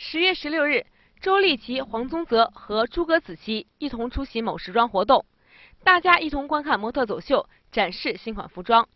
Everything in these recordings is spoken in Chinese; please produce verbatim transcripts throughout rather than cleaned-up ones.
十月十六日，周丽淇、黄宗泽和朱葛子琪一同出席某时装活动，大家一同观看模特走秀，展示新款服装。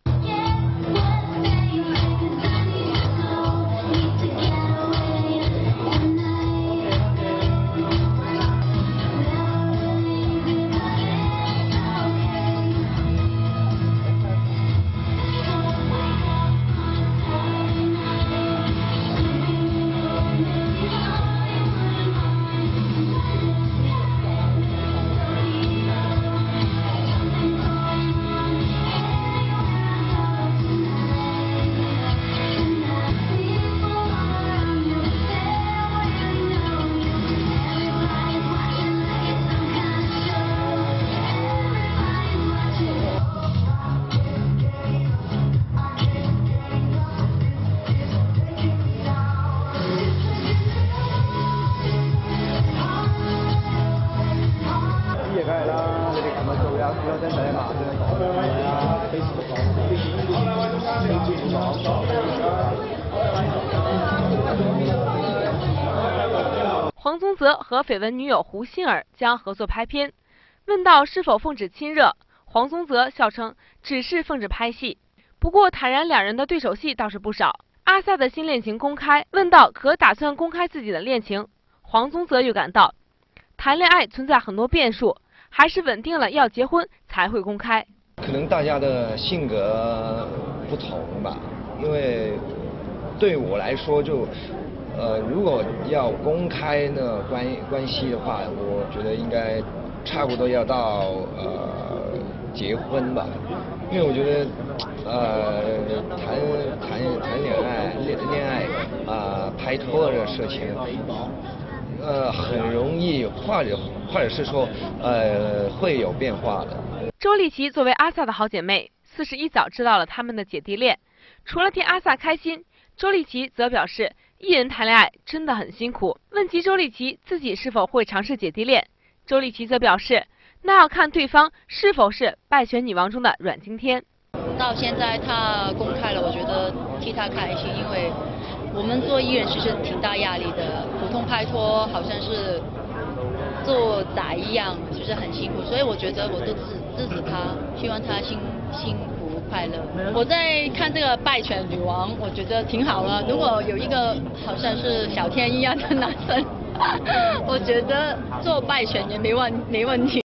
黄宗泽和绯闻女友胡杏儿将合作拍片，问到是否奉旨亲热，黄宗泽笑称只是奉旨拍戏，不过坦然两人的对手戏倒是不少。阿 sa 的新恋情公开，问到可打算公开自己的恋情，黄宗泽又感到谈恋爱存在很多变数，还是稳定了要结婚才会公开。 可能大家的性格不同吧，因为对我来说就。呃，如果要公开呢关关系的话，我觉得应该差不多要到呃结婚吧，因为我觉得呃谈谈谈恋爱恋恋爱啊、呃、拍拖的事情，呃很容易，或者或者是说呃会有变化的。 周丽淇作为阿 sa 的好姐妹，似是一早知道了他们的姐弟恋，除了替阿 sa 开心，周丽淇则表示。艺人谈恋爱真的很辛苦。问及周丽淇自己是否会尝试姐弟恋，周丽淇则表示，那要看对方是否是败犬女王中的阮经天。 到现在他公开了，我觉得替他开心，因为我们做艺人其实挺大压力的，普通拍拖好像是做仔一样，就是很辛苦，所以我觉得我都支支持他，希望他幸幸福快乐。我在看这个败犬女王，我觉得挺好的。如果有一个好像是小天一样的男生，我觉得做败犬也没问没问题。